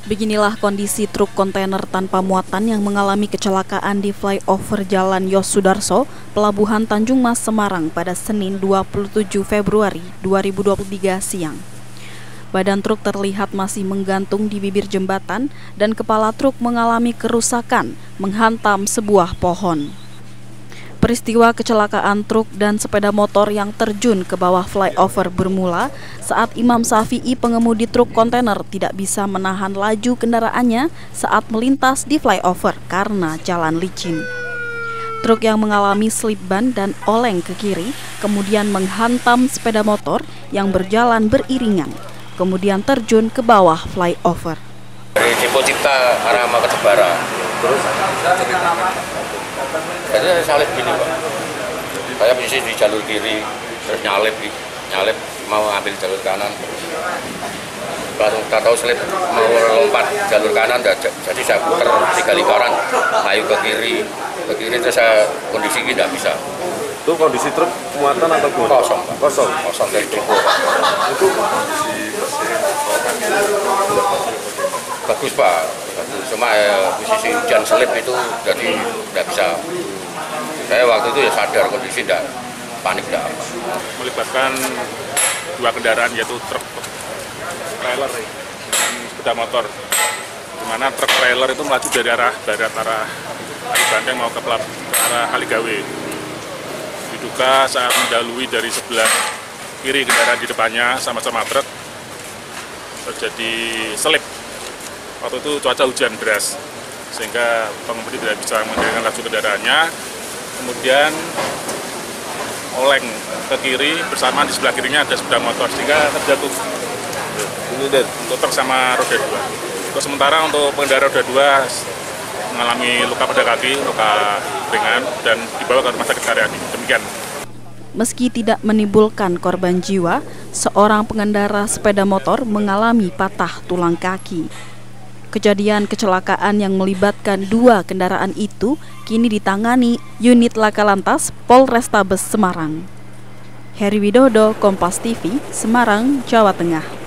Beginilah kondisi truk kontainer tanpa muatan yang mengalami kecelakaan di flyover Jalan Yos Sudarso, Pelabuhan Tanjung Mas, Semarang pada Senin 27 Februari 2023 siang. Badan truk terlihat masih menggantung di bibir jembatan dan kepala truk mengalami kerusakan menghantam sebuah pohon. Peristiwa kecelakaan truk dan sepeda motor yang terjun ke bawah flyover bermula saat Imam Syafi'i, pengemudi truk kontainer, tidak bisa menahan laju kendaraannya saat melintas di flyover karena jalan licin. Truk yang mengalami slip ban dan oleng ke kiri kemudian menghantam sepeda motor yang berjalan beriringan, kemudian terjun ke bawah flyover. Dari Depo Cipta arah Maketebara. Terus saya salib gini, Pak. Saya posisi di jalur kiri, terus nyalip mau ambil jalur kanan. Langsung tak tahu slip mau lompat jalur kanan, jadi saya putar 3 lingkaran, layu ke kiri terus saya kondisi tidak bisa. Itu kondisi truk muatan atau gimana? Kosong, Pak. Kosong dari depo. Itu kondisi bagus, Pak. Cuma posisi hujan selip itu jadi tidak bisa. Saya waktu itu ya sadar kondisi dan panik tidak apa. Melibatkan 2 kendaraan, yaitu truk trailer dan sepeda motor. Di mana truk trailer itu melaju dari arah barat, arah Banteng mau ke arah Kaligawe. Diduga saat mendahului dari sebelah kiri kendaraan di depannya sama-sama truk terjadi selip. Waktu itu cuaca hujan deras sehingga pengemudi tidak bisa mengendalikan laju kendaraannya. Kemudian oleng ke kiri, bersamaan di sebelah kirinya ada sepeda motor sehingga terjatuh. Ini untuk truk sama roda 2. Untuk sementara untuk pengendara roda 2 mengalami luka pada kaki, luka ringan, dan dibawa ke rumah sakit Karyadi. Demikian. Meski tidak menimbulkan korban jiwa, seorang pengendara sepeda motor mengalami patah tulang kaki. Kejadian kecelakaan yang melibatkan 2 kendaraan itu kini ditangani unit Laka Lantas Polrestabes Semarang. Heri Widodo, Kompas TV, Semarang, Jawa Tengah.